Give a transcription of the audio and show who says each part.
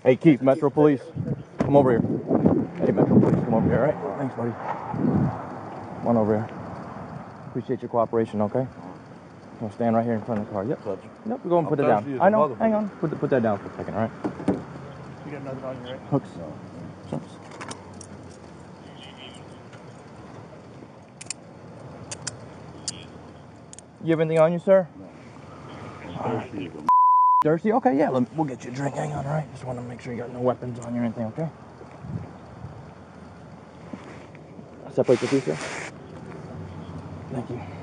Speaker 1: Hey, Keith, Metro Police, come over here. Hey, Metro Police, come over here, all right? Thanks, buddy. Come on over here. Appreciate your cooperation, okay? We'll stand right here in front of the car. Yep. Yep, we're going to put it down. I know, hang on. Put that down for a second, all right?
Speaker 2: You got nothing on you, right?
Speaker 1: Hooks. You have anything on you, sir?
Speaker 3: No.
Speaker 1: Thirsty? Okay, yeah, we'll get you a drink. Hang on, all right? Just want to make sure you got no weapons on you or anything, okay? Separate the two, sir. Thank you.